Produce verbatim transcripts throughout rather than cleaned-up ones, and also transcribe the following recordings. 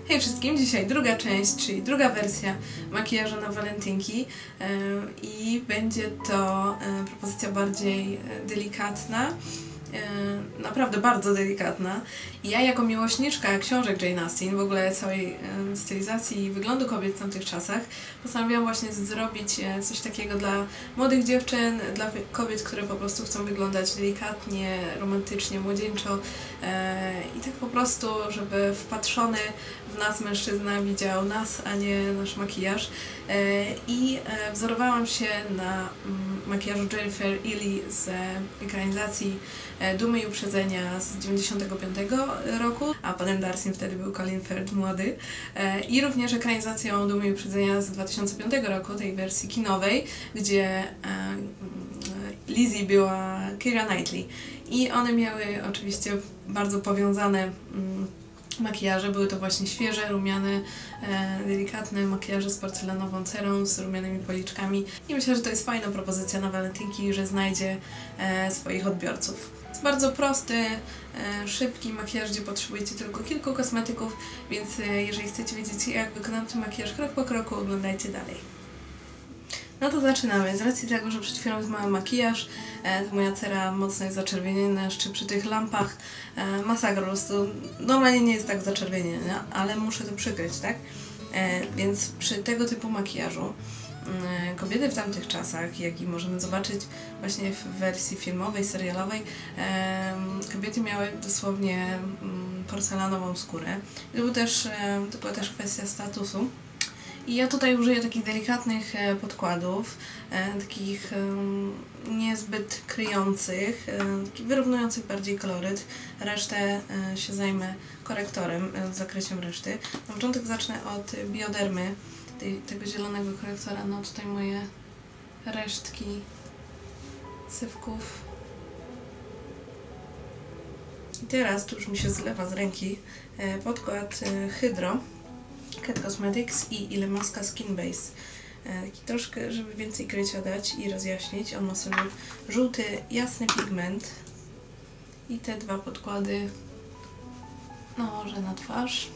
Hej wszystkim, dzisiaj druga część, czyli druga wersja makijażu na walentynki i będzie to propozycja bardziej delikatna, naprawdę bardzo delikatna. Ja jako miłośniczka książek Jane Austen, w ogóle całej stylizacji i wyglądu kobiet w tamtych czasach, postanowiłam właśnie zrobić coś takiego dla młodych dziewczyn, dla kobiet, które po prostu chcą wyglądać delikatnie, romantycznie, młodzieńczo i tak po prostu, żeby wpatrzony w nas mężczyzna widział nas, a nie nasz makijaż. I wzorowałam się na makijażu Jennifer Ehle z ekranizacji Dumy i Uprzedzenia z dziewięćdziesiątego piątego roku, a panem Darcym wtedy był Colin Firth młody. I również ekranizacją Dumy i Uprzedzenia z dwa tysiące piątego roku, tej wersji kinowej, gdzie Lizzie była Keira Knightley. I one miały oczywiście bardzo powiązane makijaże, były to właśnie świeże, rumiane, e, delikatne makijaże z porcelanową cerą, z rumianymi policzkami i myślę, że to jest fajna propozycja na walentynki, że znajdzie e, swoich odbiorców. Jest bardzo prosty, e, szybki makijaż, gdzie potrzebujecie tylko kilku kosmetyków, więc e, jeżeli chcecie wiedzieć, jak wykonam ten makijaż krok po kroku, oglądajcie dalej. No to zaczynamy. Z racji tego, że przed chwilą zmyłam makijaż, e, to moja cera mocno jest zaczerwieniona, jeszcze przy tych lampach e, masakra po prostu. Normalnie nie jest tak zaczerwieniona, ale muszę to przykryć, tak? E, więc przy tego typu makijażu e, kobiety w tamtych czasach, jak i możemy zobaczyć właśnie w wersji filmowej, serialowej, e, kobiety miały dosłownie mm, porcelanową skórę. To, był też, e, to była też kwestia statusu. I ja tutaj użyję takich delikatnych e, podkładów, e, takich e, niezbyt kryjących, e, wyrównujących bardziej koloryt. Resztę e, się zajmę korektorem, e, zakresem reszty. Na początek zacznę od Biodermy, tej, tego zielonego korektora. No tutaj moje resztki sywków. I teraz, tu już mi się zlewa z ręki, e, podkład e, Hydro Kat Cosmetics i Illamasqua Skin Base. Taki troszkę, żeby więcej krycia dać i rozjaśnić. On ma sobie żółty, jasny pigment. I te dwa podkłady nałożę na twarz.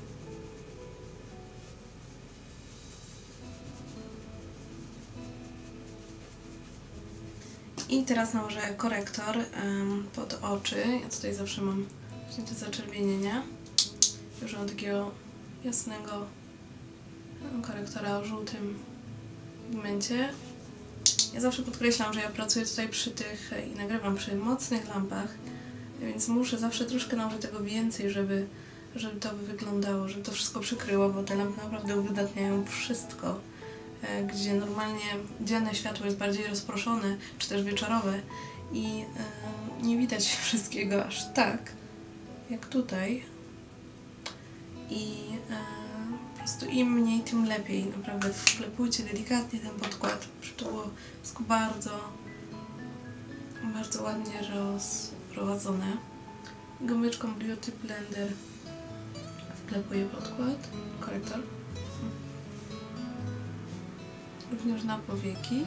I teraz nałożę korektor um, pod oczy. Ja tutaj zawsze mam właśnie te zaczerwienienia. Już mam takiego jasnego korektora o żółtym pigmencie. Ja zawsze podkreślam, że ja pracuję tutaj przy tych i nagrywam przy mocnych lampach, więc muszę zawsze troszkę nałożyć tego więcej, żeby, żeby to wyglądało, żeby to wszystko przykryło, bo te lampy naprawdę uwydatniają wszystko, gdzie normalnie dzienne światło jest bardziej rozproszone, czy też wieczorowe i yy, nie widać wszystkiego aż tak, jak tutaj. I e, po prostu im mniej, tym lepiej. Naprawdę wklepujcie delikatnie ten podkład, żeby to było wszystko bardzo, bardzo ładnie rozprowadzone. Gumyczką Beauty Blender wklepuję podkład, korektor. Również na powieki.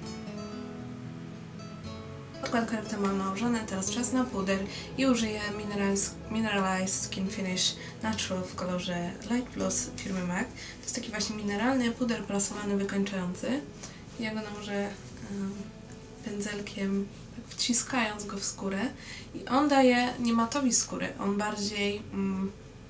Podkład korektor mam nałożony, teraz czas na puder i użyję Mineralized Skin Finish Natural w kolorze Light Plus firmy MAC. To jest taki właśnie mineralny puder prasolany wykończający. Ja go nałożę um, pędzelkiem, tak wciskając go w skórę i on daje nie matowi skóry, on bardziej um,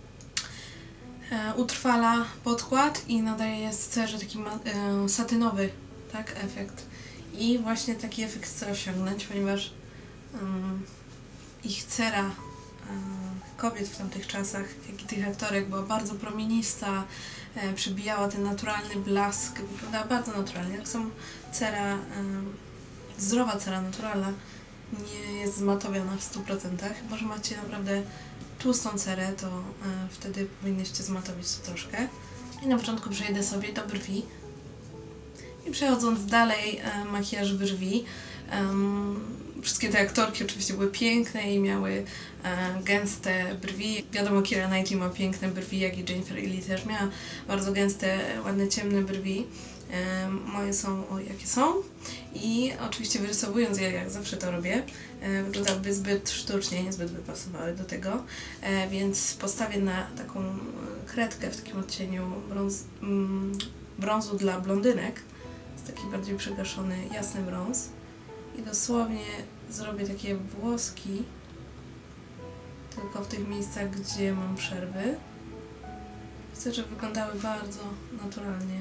e, utrwala podkład i nadaje cerze taki e, satynowy, tak, efekt. I właśnie taki efekt chcę osiągnąć, ponieważ um, ich cera um, kobiet w tamtych czasach, jak i tych aktorek, była bardzo promienista, e, przybijała ten naturalny blask, wyglądała bardzo naturalnie. Jak są cera, um, zdrowa cera naturalna, nie jest zmatowiona w stu procentach. Chyba że macie naprawdę tłustą cerę, to e, wtedy powinnyście zmatowić to troszkę. I na początku przejdę sobie do brwi. I przechodząc dalej, e, makijaż brwi. Um, wszystkie te aktorki oczywiście były piękne i miały e, gęste brwi. Wiadomo, Keira Knightley ma piękne brwi, jak i Jennifer Ehle też miała bardzo gęste, ładne, ciemne brwi. E, moje są o jakie są. I oczywiście wyrysowując je, jak zawsze to robię, e, wyglądałyby zbyt sztucznie, niezbyt by pasowały do tego. E, więc postawię na taką kredkę w takim odcieniu brąz, mm, brązu dla blondynek. Jest taki bardziej przygaszony, jasny brąz. I dosłownie zrobię takie włoski, tylko w tych miejscach, gdzie mam przerwy. Chcę, żeby wyglądały bardzo naturalnie.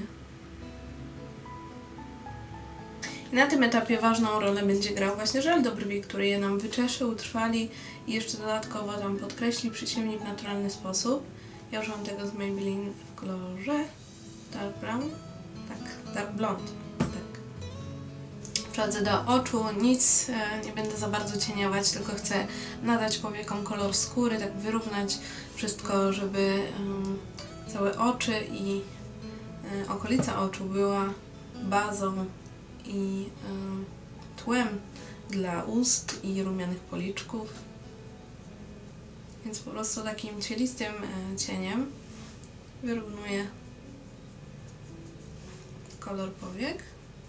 I na tym etapie ważną rolę będzie grał właśnie żel do brwi, który je nam wyczeszy, utrwali i jeszcze dodatkowo tam podkreśli, przyciemni w naturalny sposób. Ja używam tego z Maybelline w kolorze Dark Brown. Tak, Dark Blonde. Tak. Przechodzę do oczu, nic e, nie będę za bardzo cieniować, tylko chcę nadać powiekom kolor skóry, tak wyrównać wszystko, żeby e, całe oczy i e, okolica oczu była bazą i y, tłem dla ust i rumianych policzków. Więc po prostu takim cielistym y, cieniem wyrównuję kolor powiek,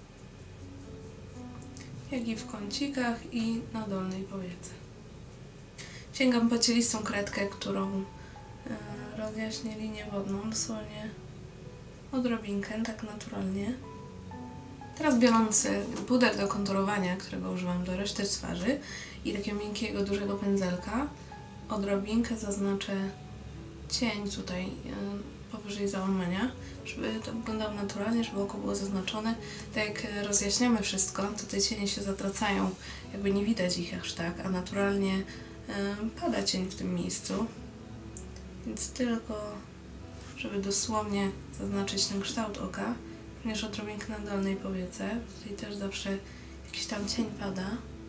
jak i w kącikach i na dolnej powiece. Sięgam po cielistą kredkę, którą y, rozjaśnię linię wodną, dosłownie odrobinkę, tak naturalnie. Teraz biorąc puder do konturowania, którego używam do reszty twarzy i takiego miękkiego, dużego pędzelka, odrobinkę zaznaczę cień tutaj yy, powyżej załamania, żeby to wyglądało naturalnie, żeby oko było zaznaczone. Tak jak rozjaśniamy wszystko, to te cienie się zatracają, jakby nie widać ich aż tak, a naturalnie yy, pada cień w tym miejscu. Więc tylko, żeby dosłownie zaznaczyć ten kształt oka, również odrobinkę na dolnej powiece. Tutaj też zawsze jakiś tam cień pada.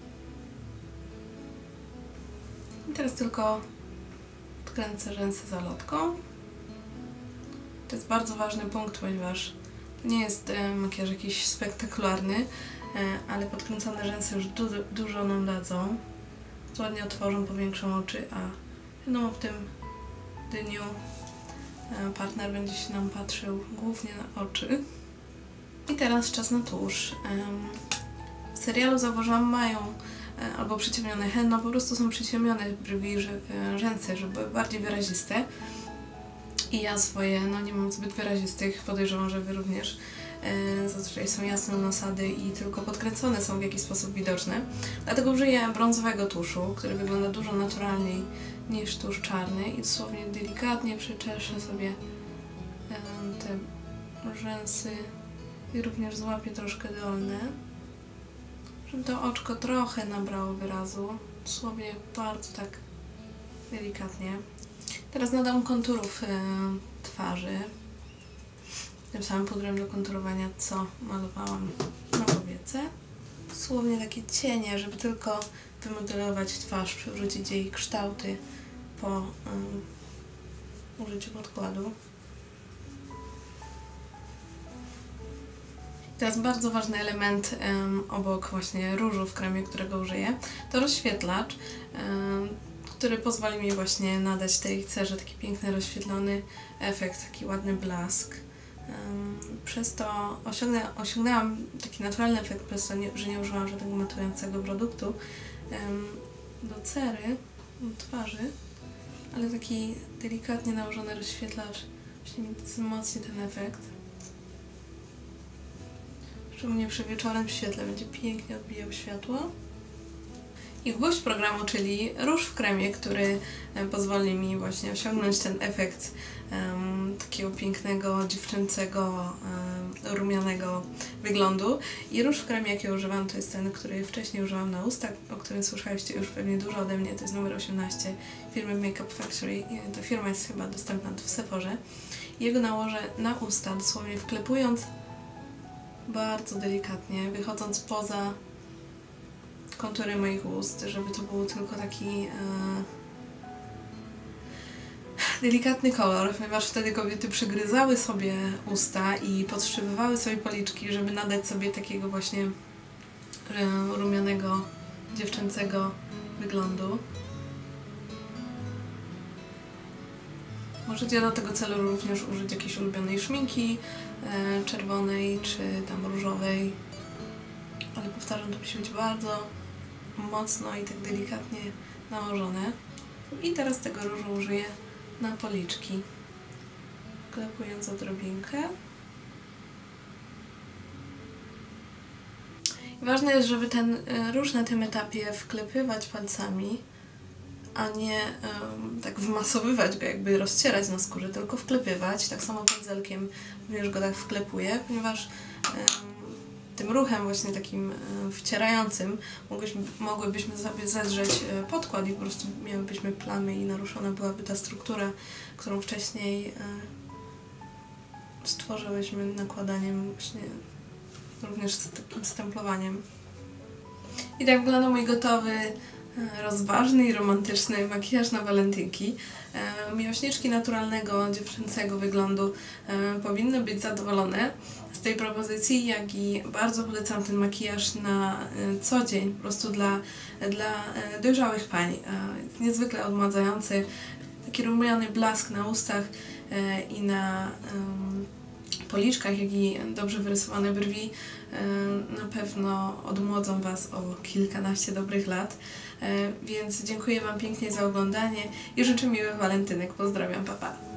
I teraz tylko odkręcę rzęsy zalotką. To jest bardzo ważny punkt, ponieważ to nie jest e, makijaż jakiś spektakularny, e, ale podkręcone rzęsy już du dużo nam dadzą. Ładnie otworzą, powiększą oczy, a wiadomo, w tym dniu e, partner będzie się nam patrzył głównie na oczy. I teraz czas na tusz. W serialu zauważyłam, mają albo przyciemnione henna, po prostu są przyciemnione brwi, rzęsy, żeby były bardziej wyraziste. I ja swoje, no nie mam zbyt wyrazistych, podejrzewam, że wy również. Zazwyczaj są jasne nasady i tylko podkręcone są w jakiś sposób widoczne. Dlatego użyję brązowego tuszu, który wygląda dużo naturalniej niż tusz czarny i dosłownie delikatnie przyczeszę sobie te rzęsy. I również złapię troszkę dolne, żeby to oczko trochę nabrało wyrazu, dosłownie bardzo tak delikatnie. Teraz nadam konturów y, twarzy tym samym pudrem do konturowania, co malowałam na powiece. Dosłownie takie cienie, żeby tylko wymodelować twarz, przywrócić jej kształty po y, użyciu podkładu. Teraz bardzo ważny element um, obok właśnie różu w kremie, którego użyję, to rozświetlacz, um, który pozwoli mi właśnie nadać tej cerze taki piękny, rozświetlony efekt, taki ładny blask. Um, przez to osiągnę, osiągnęłam taki naturalny efekt, przez to, nie, że nie użyłam żadnego matującego produktu um, do cery, do twarzy, ale taki delikatnie nałożony rozświetlacz właśnie mi wzmocni ten efekt. Szczególnie przy wieczornym świetle będzie pięknie odbijał światło. I gwóźdź programu, czyli róż w kremie, który pozwoli mi właśnie osiągnąć ten efekt um, takiego pięknego, dziewczęcego, um, rumianego wyglądu. I róż w kremie, jaki używam, to jest ten, który wcześniej używam na ustach, o którym słyszeliście już pewnie dużo ode mnie, to jest numer osiemnaście firmy Makeup Factory. Ta firma jest chyba dostępna w Sephorze. Jego nałożę na usta, dosłownie wklepując bardzo delikatnie, wychodząc poza kontury moich ust, żeby to był tylko taki e, delikatny kolor, ponieważ wtedy kobiety przygryzały sobie usta i podszybywały sobie policzki, żeby nadać sobie takiego właśnie e, rumianego, dziewczęcego wyglądu. Możecie do tego celu również użyć jakiejś ulubionej szminki, e, czerwonej czy tam różowej, ale powtarzam, to musi być bardzo mocno i tak delikatnie nałożone. I teraz tego różu użyję na policzki. wklepując odrobinkę. Ważne jest, żeby ten róż na tym etapie wklepywać palcami, a nie um, tak wmasowywać go, jakby rozcierać na skórze, tylko wklepywać. Tak samo pędzelkiem również go tak wklepuję, ponieważ um, tym ruchem właśnie takim um, wcierającym mogłyśmy, mogłybyśmy sobie zedrzeć um, podkład i po prostu miałybyśmy plamy i naruszona byłaby ta struktura, którą wcześniej um, stworzyłyśmy nakładaniem właśnie, również z takim stemplowaniem. I tak wygląda mój gotowy, rozważny i romantyczny makijaż na walentynki. Miłośniczki naturalnego, dziewczęcego wyglądu powinny być zadowolone z tej propozycji, jak i bardzo polecam ten makijaż na co dzień, po prostu dla, dla dojrzałych pań. Jest niezwykle odmładzający, taki rumiany blask na ustach i na policzkach, jak i dobrze wyrysowane brwi na pewno odmłodzą Was o kilkanaście dobrych lat. Więc dziękuję Wam pięknie za oglądanie i życzę miłych walentynek. Pozdrawiam, pa pa!